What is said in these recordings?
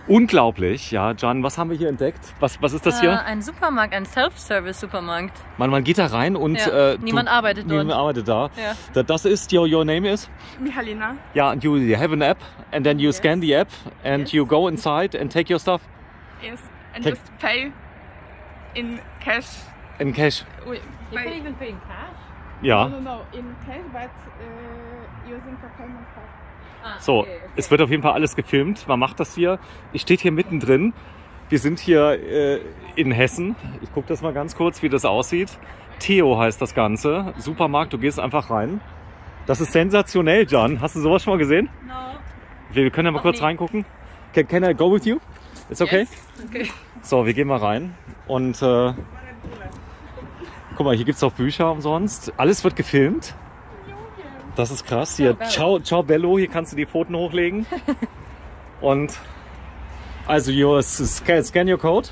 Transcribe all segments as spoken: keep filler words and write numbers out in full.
Unglaublich, ja. Jan, was haben wir hier entdeckt? Was, was ist das hier? Äh, ein Supermarkt, ein Self-Service-Supermarkt. Man, man geht da rein und ja. äh, niemand du, arbeitet dort. Niemand arbeitet da. Ja. Das ist, your, your name is? Mihalina. Ja, and you have an app and then you yes. scan the app and yes. you go inside and take your stuff? Yes, and take just pay in cash. In cash? We, you can even pay in cash? Ja. No, no, no, in cash, but uh, using for payment card. Ah, so, okay, okay. Es wird auf jeden Fall alles gefilmt. Man macht das hier. Ich stehe hier mittendrin. Wir sind hier äh, in Hessen. Ich gucke das mal ganz kurz, wie das aussieht. Theo heißt das Ganze. Supermarkt, du gehst einfach rein. Das ist sensationell, Jan. Hast du sowas schon mal gesehen? No. Wir können ja mal Noch kurz nie. reingucken. Can, can I go with you? It's okay? Yes. Okay. So, wir gehen mal rein. Und äh, guck mal, hier gibt es auch Bücher umsonst. Alles wird gefilmt. Das ist krass. Hier, ciao, ciao Bello, hier kannst du die Pfoten hochlegen. Und also, your, scan, scan your code.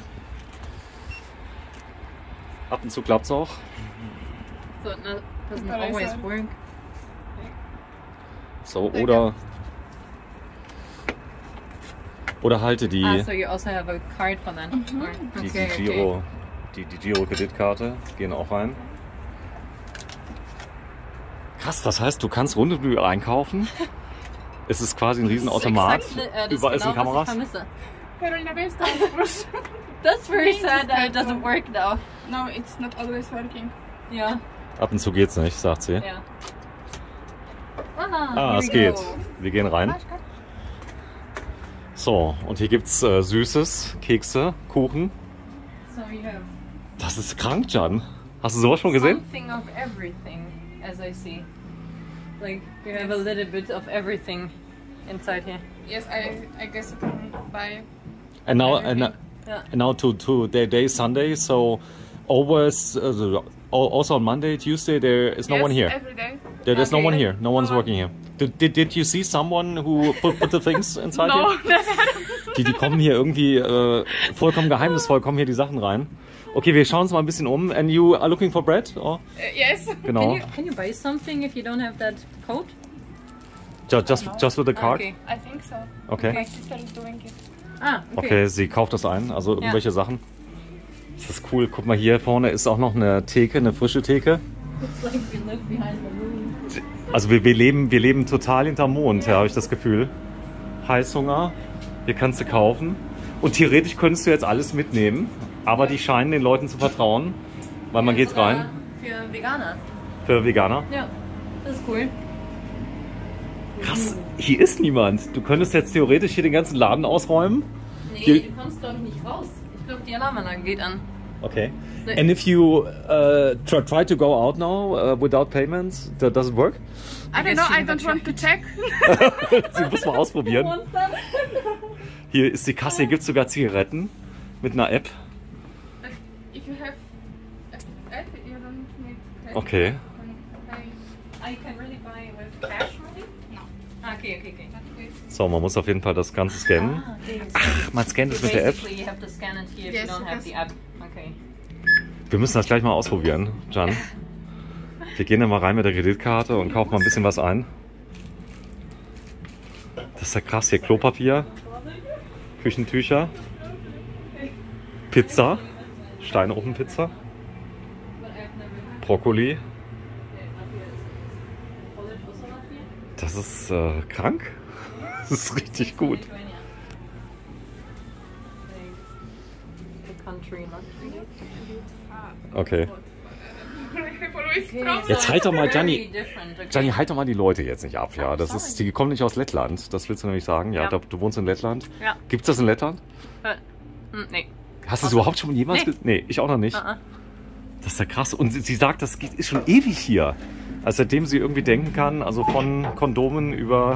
Ab und zu klappt es auch. So, no, doesn't always work. So, oder oder halte die, ah, so you also have a card for that. Mhm. die, Okay, die Giro, okay. die, die Giro-Kreditkarte, gehen auch rein. Krass, das heißt, du kannst rund um die Uhr einkaufen. Es ist quasi ein Riesenautomat. Exakt, äh, das Überall ist sind genau, Kameras. was ich vermisse. Carolina, where's the That's very sad that it doesn't work now. No, it's not always working. Ja. Ab und zu geht's nicht, sagt sie. Ja. Ah, Ah, es geht. Wir gehen rein. So, und hier gibt's äh, Süßes, Kekse, Kuchen. So you have Das ist krank, Jan. Hast du sowas schon gesehen? something of everything, as I see. Like you have a little bit of everything inside here. Yes, I, I guess you can buy. And now, and, now- Ja. and now to, to the day Sunday, so always, uh, the- also on Monday, Tuesday, there is no yes, one here. every day. There, there's no Okay. one here. No one's No one. working here. Did, did, did you see someone who put, put the things inside No, here? Die, die kommen hier irgendwie äh, vollkommen geheimnisvoll, kommen hier die Sachen rein. Okay, wir schauen uns mal ein bisschen um. And you are looking for bread? Oh, Uh, yes. genau. Can you can you buy something if you don't have that code? Just, just, just with the card? Okay. I think so. Okay. My sister is doing it. Ah, okay. Okay, sie kauft das ein, also irgendwelche Sachen. Das ist cool. Guck mal, hier vorne ist auch noch eine Theke, eine frische Theke. It's like we live behind the moon. Also wir, wir, leben, wir leben total hinterm Mond, ja, habe ich das Gefühl. Heißhunger, hier kannst du kaufen. Und theoretisch könntest du jetzt alles mitnehmen, aber die scheinen den Leuten zu vertrauen, weil man Ja, geht rein. sogar Für Veganer. Für Veganer. Ja, das ist cool. Krass, hier ist niemand. Du könntest jetzt theoretisch hier den ganzen Laden ausräumen. Nee, Hier- du kommst glaube ich nicht raus. Ich glaube, die Alarmanlage geht an. Okay. And if you uh, try, try to go out now uh, without payments, that doesn't work? I don't guess know, you I can don't want to check. Sie muss mal ausprobieren. Hier ist die Kasse, hier gibt es sogar Zigaretten mit einer App. If you have a app, you don't need credit Okay. card. I can really buy with cash money? No. Ah, okay, okay, okay. So, man muss auf jeden Fall das Ganze scannen. Ah, okay. Ach, man scannt es So mit der App. basically you have to scan it here if Yes, you don't have yes. the app. Okay. Wir müssen das gleich mal ausprobieren, Jan. Wir gehen da mal rein mit der Kreditkarte und kaufen mal ein bisschen was ein. Das ist ja krass, hier Klopapier, Küchentücher, Pizza, Steinofenpizza, Brokkoli. Das ist äh, krank. Das ist richtig gut. Okay. Jetzt halt doch mal, Gianni. Gianni, halt doch mal die Leute jetzt nicht ab, ja. Das ist, die kommen nicht aus Lettland, das willst du nämlich sagen. Ja, Ja. da- du wohnst in Lettland. Ja. Gibt's das in Lettland? Äh, hm, nee. Hast du es überhaupt schon jemals Nee. gesehen? Nee, ich auch noch nicht. Ah, ah. Das ist ja krass. Und sie, sie sagt, das geht- ist schon ewig hier. Also seitdem sie irgendwie denken kann, also von Kondomen über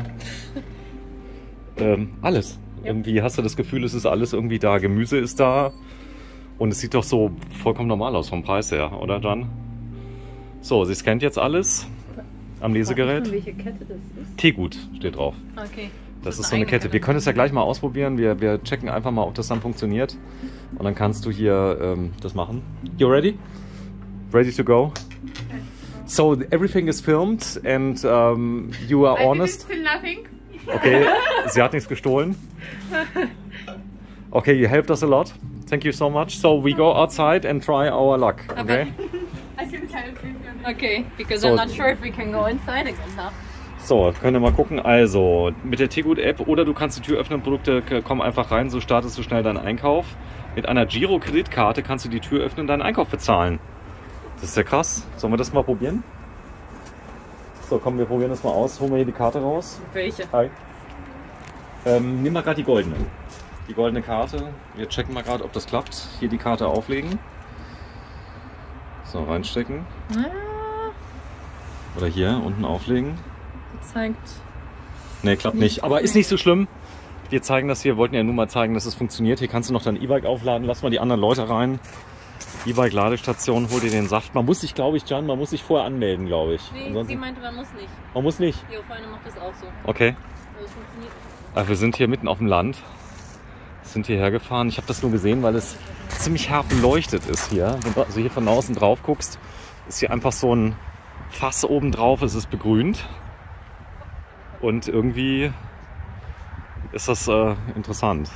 ähm, alles. Irgendwie hast du das Gefühl, es ist alles irgendwie da. Gemüse ist da. Und es sieht doch so vollkommen normal aus vom Preis her, oder Jan? So, sie scannt jetzt alles am Lesegerät. Welche Kette das ist? Teegut steht drauf. Okay. Das ist eine so eine eigene Kette. Wir können es ja gleich mal ausprobieren. Wir, wir checken einfach mal, ob das dann funktioniert. Und dann kannst du hier ähm, das machen. You ready? Ready to go? So everything is filmed and um, you are I didn't honest. steal nothing. Okay, sie hat nichts gestohlen. Okay, you helped us a lot. Thank you so much. So we go outside and try our luck. Okay. I can help you. Okay, because So- I'm not sure if we can go inside again now. So, können wir mal gucken. Also, mit der Tegut-App oder du kannst die Tür öffnen, Produkte k- kommen einfach rein, so startest du schnell deinen Einkauf. Mit einer Giro-Kreditkarte kannst du die Tür öffnen und deinen Einkauf bezahlen. Das ist ja krass. Sollen wir das mal probieren? So, komm, wir probieren das mal aus. Holen wir hier die Karte raus. Welche? Hi. Ähm, nimm mal gerade die goldene. Die goldene Karte. Wir checken mal gerade, ob das klappt. Hier die Karte auflegen. So, reinstecken. Ah, Oder hier unten auflegen. gezeigt. Ne, klappt nicht. Aber ist nicht so schlimm. Wir zeigen das hier, wollten ja nur mal zeigen, dass es funktioniert. Hier kannst du noch dein E-Bike aufladen. Lass mal die anderen Leute rein. E-Bike-Ladestation, hol dir den Saft. Man muss sich, glaube ich, Jan, man muss sich vorher anmelden, glaube ich. Nee, Ansonsten- sie meinte, man muss nicht. man muss nicht. Ihre Freundin macht das auch so. Okay. Also es funktioniert nicht. Also wir sind hier mitten auf dem Land. Sind hierher gefahren. Ich habe das nur gesehen, weil es ziemlich hart beleuchtet ist hier. Wenn du also hier von außen drauf guckst, ist hier einfach so ein Fass oben drauf. Es ist begrünt. Und irgendwie ist das äh, interessant.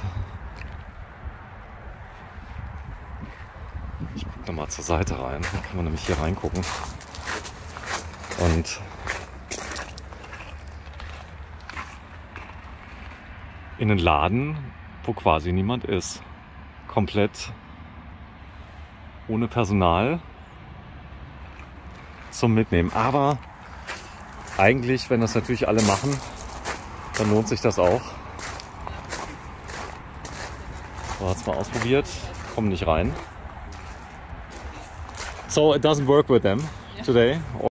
Ich gucke da mal zur Seite rein. Da kann man nämlich hier reingucken. Und in einen Laden, wo quasi niemand ist. Komplett ohne Personal zum Mitnehmen. Aber eigentlich, wenn das natürlich alle machen, dann lohnt sich das auch. So, hat's mal ausprobiert. Kommen nicht rein. So it doesn't work with them today.